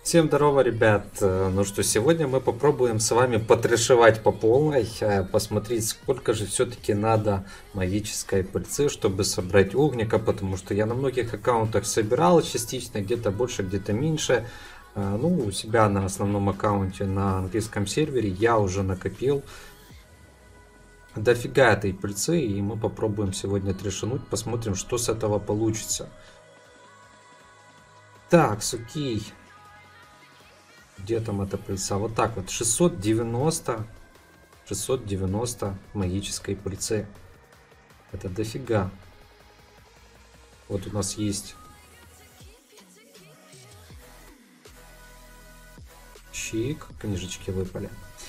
Всем здорово, ребят! Ну что, сегодня мы попробуем с вами потрешевать по полной, посмотреть, сколько же все-таки надо магической пыльцы, чтобы собрать огника, потому что я на многих аккаунтах собирал частично, где-то больше, где-то меньше. Ну, у себя на основном аккаунте на английском сервере я уже накопил дофига этой пыльцы, и мы попробуем сегодня трешануть, посмотрим, что с этого получится. Так, окей. Где там эта пыльца? Вот так вот. 690 магической пыльцы. Это дофига. Вот у нас есть чик. Книжечки выпали.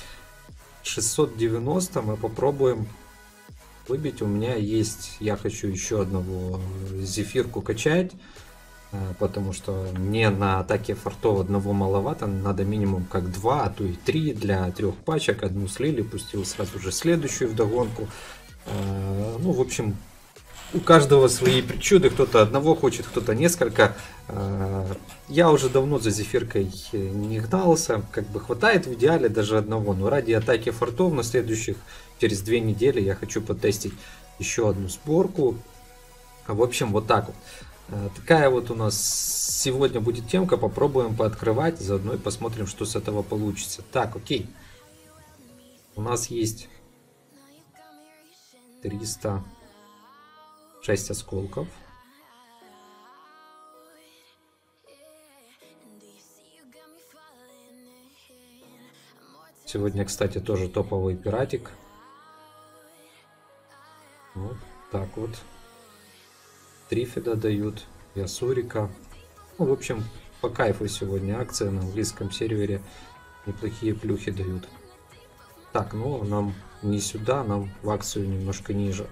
690 мы попробуем выбить. У меня есть... Я хочу еще одного зефирку качать. Потому что мне на атаке фортов одного маловато, надо минимум как 2, а то и 3 для 3 пачек. Одну слили, пустил сразу же следующую вдогонку. Ну, в общем, у каждого свои причуды, кто-то одного хочет, кто-то несколько. Я уже давно за зефиркой не гнался, как бы хватает в идеале даже одного, но ради атаки фортов на следующих, через 2 недели я хочу потестить еще одну сборку. В общем, вот так вот. Такая вот у нас сегодня будет темка, попробуем пооткрывать, заодно и посмотрим, что с этого получится. Так, окей. У нас есть 306 осколков. Сегодня, кстати, тоже топовый пиратик. Вот так вот. Трифида дают, Ясурика. Ну, в общем, по кайфу сегодня акция на английском сервере. Неплохие плюхи дают. Так, ну нам не сюда, нам в акцию немножко ниже.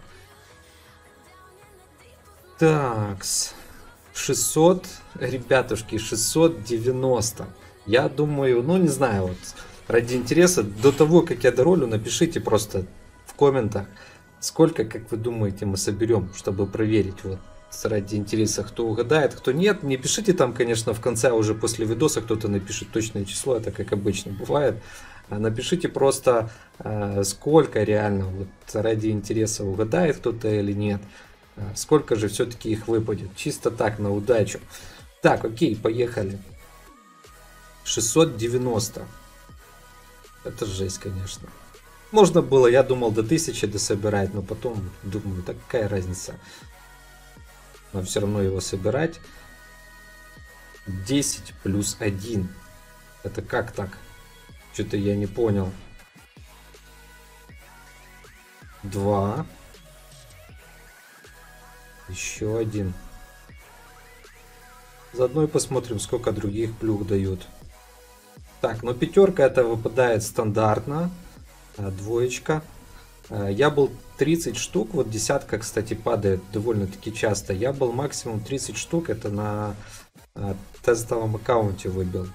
Такс. 600, ребятушки, 690. Я думаю, ну не знаю, вот ради интереса, до того, как я доролю, напишите просто в комментах, сколько, как вы думаете, мы соберем, чтобы проверить, вот ради интереса, кто угадает, кто нет. Не пишите там, конечно, в конце, а уже после видоса кто-то напишет точное число, это как обычно бывает. Напишите просто, сколько реально, вот ради интереса, угадает кто-то или нет. Сколько же все-таки их выпадет? Чисто так, на удачу. Так, окей, поехали. 690. Это жесть, конечно. Можно было, я думал, до 1000 дособирать, но потом думаю, так какая разница. Но все равно его собирать. 10 плюс 1. Это как так? Что-то я не понял. 2. Еще один. Заодно и посмотрим, сколько других плюх дают. Так, ну пятерка это выпадает стандартно. Двоечка. Я был 30 штук. Вот десятка, кстати, падает довольно-таки часто. Я был максимум 30 штук. Это на тестовом аккаунте выбил.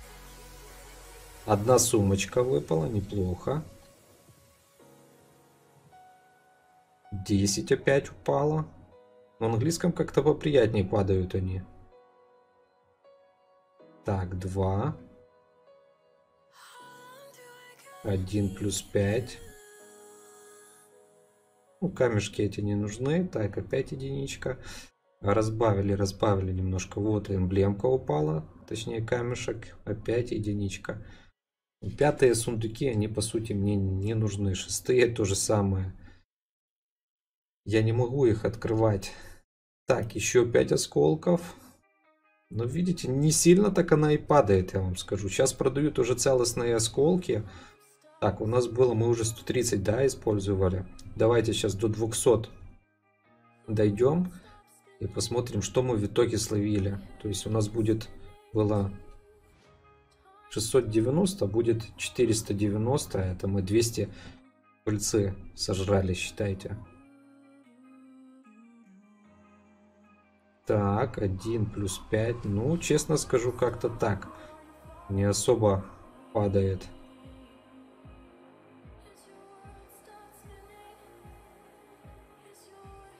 Одна сумочка выпала. Неплохо. 10 опять упала. На английском как-то поприятнее падают они. Так, 2. 1 плюс 5. Ну, камешки эти не нужны. Так, опять единичка. Разбавили немножко. Вот эмблемка упала. Точнее, камешек. Опять единичка. Пятые сундуки, они по сути мне не нужны. Шестые то же самое. Я не могу их открывать. Так, еще 5 осколков. Но видите, не сильно так она и падает, я вам скажу. Сейчас продают уже целостные осколки. Так, у нас было, мы уже 130, да, использовали. Давайте сейчас до 200 дойдем. И посмотрим, что мы в итоге словили. То есть у нас было 690, будет 490. Это мы 200 пыльцы сожрали, считайте. Так, 1 плюс 5. Ну, честно скажу, как-то так. Не особо падает.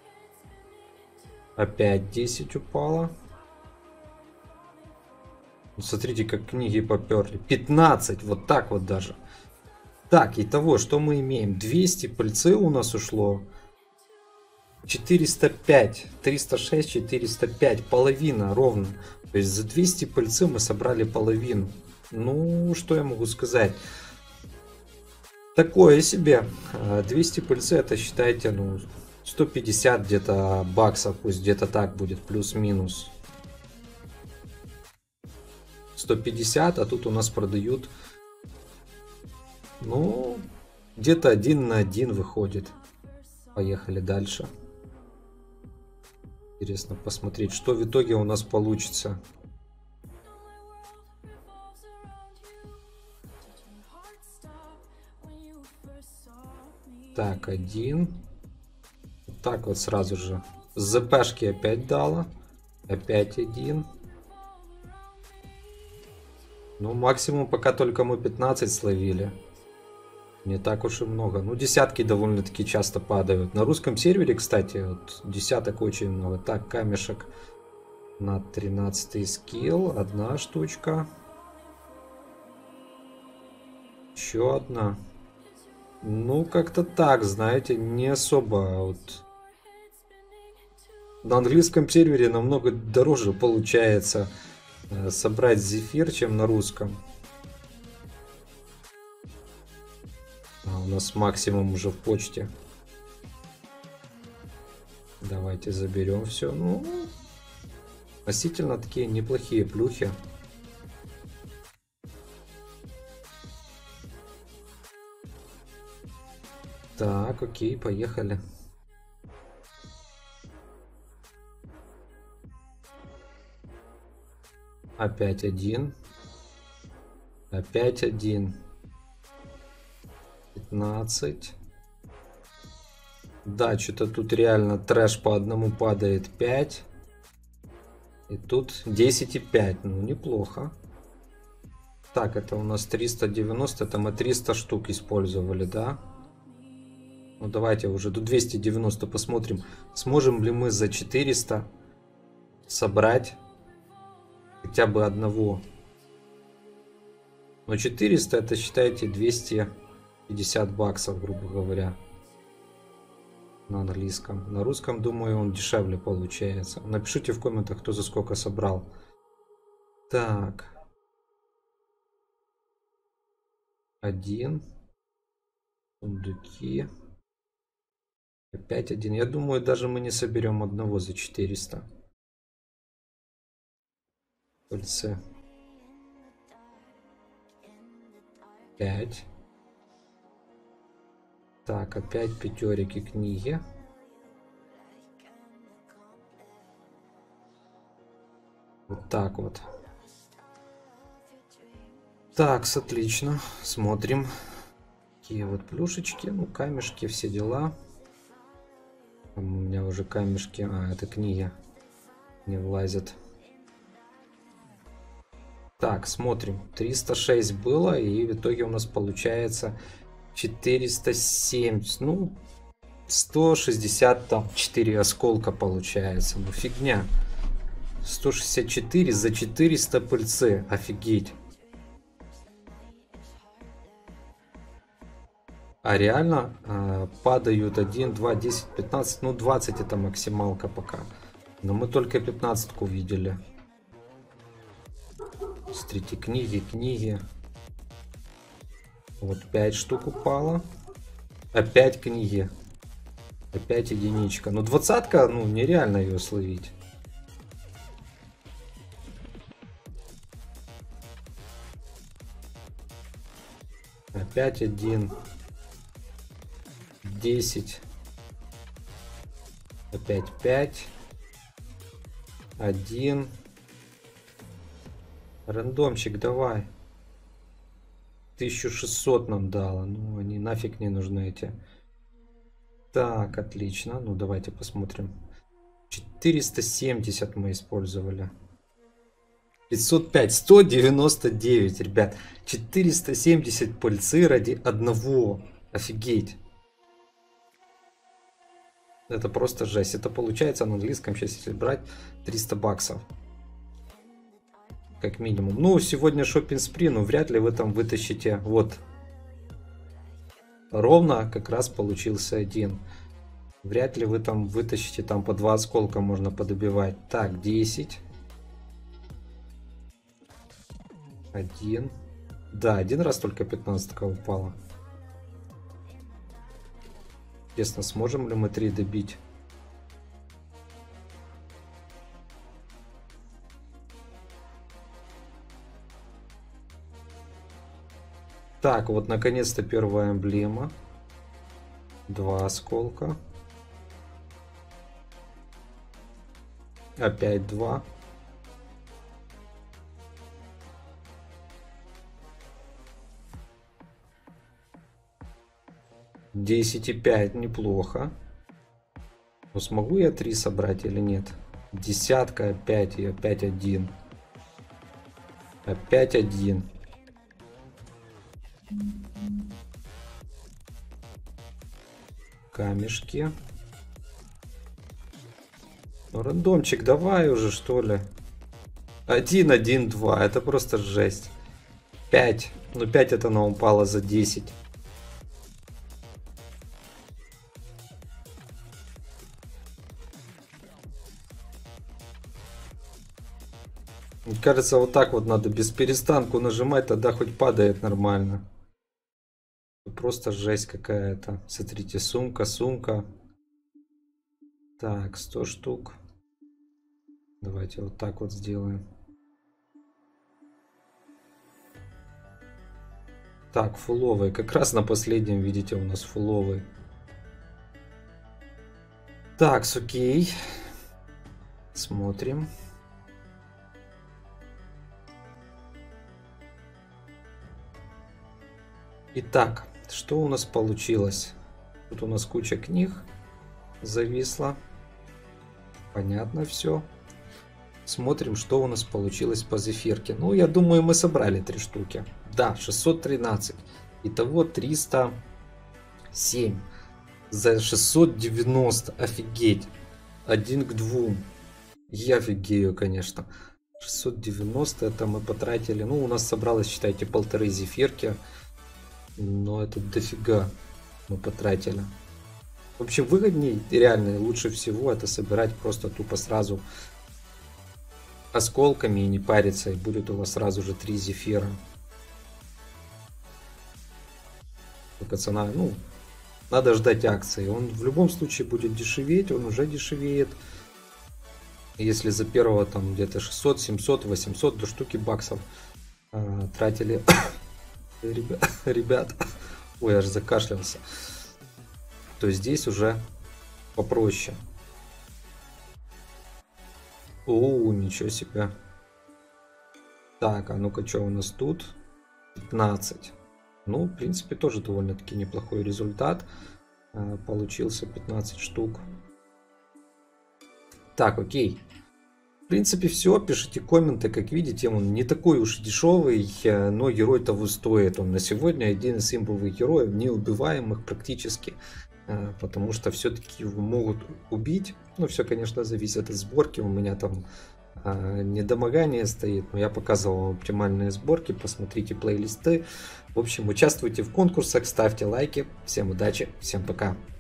Опять 10 упало. Смотрите, как книги поперли. 15, вот так вот даже. Так, итого, что мы имеем? 200 пыльцы у нас ушло. 405, 306, 405, половина ровно. То есть за 200 пыльцы мы собрали половину. Ну, что я могу сказать? Такое себе. 200 пыльцы, это считайте, ну, 150 где-то баксов, пусть где-то так будет, плюс-минус. 150, а тут у нас продают, ну, где-то 1 на 1 выходит. Поехали дальше. Интересно посмотреть, что в итоге у нас получится. Так, 1. Вот так вот сразу же. С ЗПшки опять дала. Опять 1. Ну, максимум пока только мы 15 словили. Не так уж и много. Ну, десятки довольно-таки часто падают. На русском сервере, кстати, вот десяток очень много. Так, камешек на 13 скилл. Одна штучка. Еще одна. Ну, как-то так, знаете, не особо. Вот. На английском сервере намного дороже получается собрать зефир, чем на русском. А у нас максимум уже в почте. Давайте заберем все. Ну, относительно такие неплохие плюхи. Так, окей, поехали. Опять 1. Опять 1. 15. Да, что-то тут реально трэш по одному падает. 5. И тут 10,5. Ну, неплохо. Так, это у нас 390. Это мы 300 штук использовали, да? Ну, давайте уже до 290 посмотрим. Сможем ли мы за 400 собрать хотя бы одного. Но 400 это, считайте, 250 баксов, грубо говоря. На английском. На русском, думаю, он дешевле получается. Напишите в комментах, кто за сколько собрал. Так. 1. Сундуки. Опять 1. Я думаю, даже мы не соберем одного за 400. Пыльцы. 5. Так, опять пятерики книги. Вот так вот. Так, отлично. Смотрим. Такие вот плюшечки. Ну, камешки, все дела. Там у меня уже камешки. А, это книги. Не влазят. Так, смотрим. 306 было. И в итоге у нас получается 470. Ну, 164 осколка получается. Ну, фигня. 164 за 400 пыльцы. Офигеть. А реально падают 1, 2, 10, 15, ну 20 это максималка пока. Но мы только 15-ку видели. Смотрите, книги. Вот 5 штук упало. Опять книги. Опять единичка. Ну 20-ка, ну нереально ее словить. Опять 1. 10. Опять 5. 1. Рандомчик, давай. 1600 нам дало. Ну, они нафиг не нужны эти. Так, отлично. Ну, давайте посмотрим. 470 мы использовали. 505. 199, ребят. 470 пыльцы ради одного. Офигеть. Это просто жесть. Это получается на английском, сейчас если брать, 300 баксов. Как минимум. Ну, сегодня шоппинг спри, но вряд ли вы там вытащите. Вот. Ровно как раз получился один. Вряд ли вы там вытащите, там по 2 осколка можно подобивать. Так, 10. 1. Да, один раз только 15 упала. Интересно, сможем ли мы 3 добить? Так, вот наконец-то первая эмблема. 2 осколка. Опять 2. Десять и 5 неплохо. Но смогу я 3 собрать или нет? Десятка опять и опять 1. Опять 1. Камешки. Ну, рандомчик, давай уже, что ли. 1, 1, 2. Это просто жесть. 5. Ну, 5 это она упала за 10. Мне кажется, вот так вот надо без перестанку нажимать, тогда хоть падает нормально. Просто жесть какая-то. Смотрите, сумка, сумка. Так, 100 штук. Давайте вот так вот сделаем. Так, фуловый. Как раз на последнем, видите, у нас фуловый. Так, окей. Смотрим. Итак, что у нас получилось? Тут у нас куча книг зависла. Понятно все. Смотрим, что у нас получилось по зефирке. Ну, я думаю, мы собрали 3 штуки. Да, 613. Итого 307. За 690. Офигеть. 1 к 2. Я офигею, конечно. 690 это мы потратили. Ну, у нас собралось, считайте, 1,5 зефирки. Но это дофига мы потратили. В общем, выгоднее, реально, лучше всего это собирать просто тупо сразу осколками и не париться. И будет у вас сразу же 3 зефира. Только цена, ну, надо ждать акции. Он в любом случае будет дешеветь, он уже дешевеет. Если за первого там где-то 600, 700, 800 до штуки баксов тратили... Ребят, ой, аж закашлялся. То здесь уже попроще. О, ничего себе. Так, а ну-ка, что у нас тут? 15. Ну, в принципе, тоже довольно-таки неплохой результат. Получился 15 штук. Так, окей. В принципе, все. Пишите комменты. Как видите, он не такой уж дешевый, но герой того стоит. Он на сегодня один из имбовых героев, неубиваемых практически. Потому что все-таки его могут убить. Ну, все, конечно, зависит от сборки. У меня там недомогание стоит. Но я показывал вам оптимальные сборки. Посмотрите плейлисты. В общем, участвуйте в конкурсах, ставьте лайки. Всем удачи, всем пока.